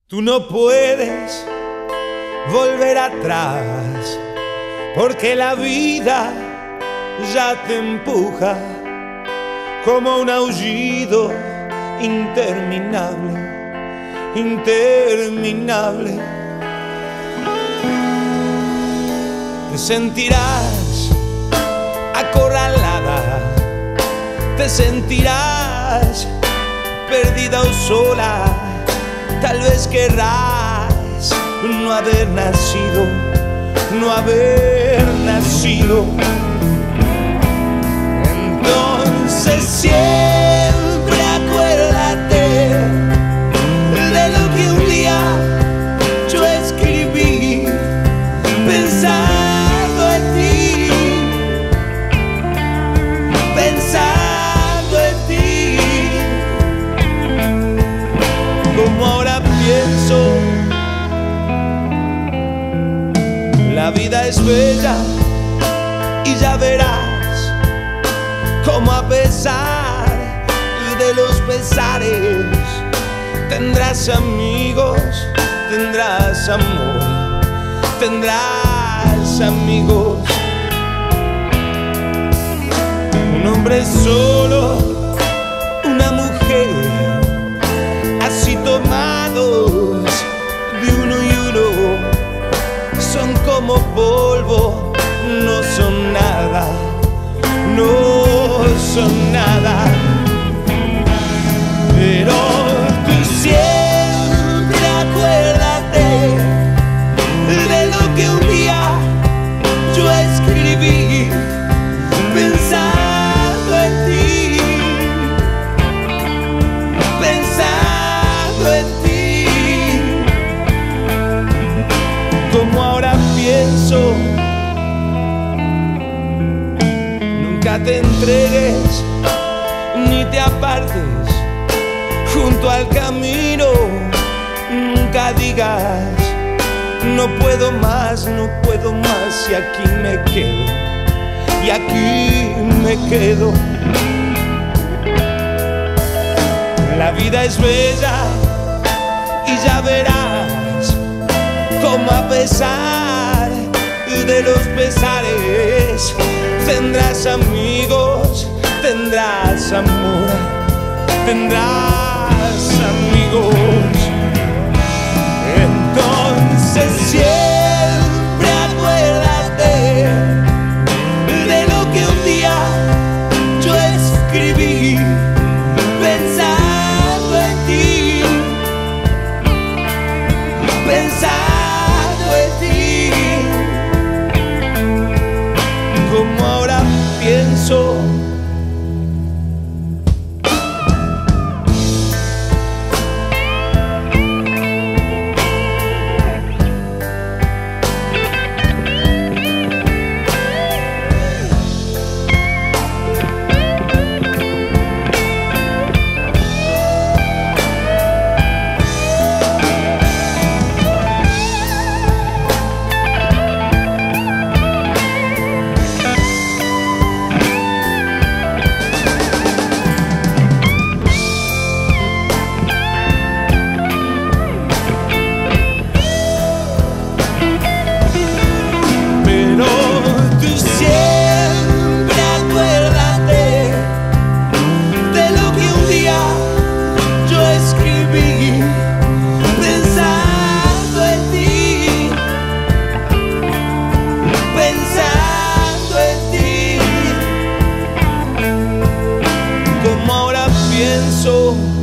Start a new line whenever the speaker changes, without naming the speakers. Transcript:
Tú no puedes volver atrás, porque la vida ya te empuja como un aullido interminable, interminable. Te sentirás acorralada, te sentirás perdida o sola. Tal vez querrás no haber nacido, no haber nacido. Entonces siempre acuérdate de lo que un día yo escribí, pensando en ti, pensando en ti. Como ahora pienso, la vida es bella y ya verás cómo a pesar de los pesares tendrás amigos, tendrás amor, tendrás amigos. Un hombre solo, una mujer, así tomados de uno y uno, son como polvo, no son nada, no son nada. Pero tú siempre acuérdate de lo que un día yo escribí, pensando en ti, pensando en ti. Como ahora pienso, nunca te entregues ni te apartes junto al camino. Nunca digas no puedo más, no puedo más, y aquí me quedo, y aquí me quedo. La vida es bella y ya verás como a pesar de los pesares tendrás amigos, tendrás amor, tendrás amigos. Entonces siempre acuérdate de lo que un día yo escribí, pensando en ti, pensando en ti. Como ahora pienso, pienso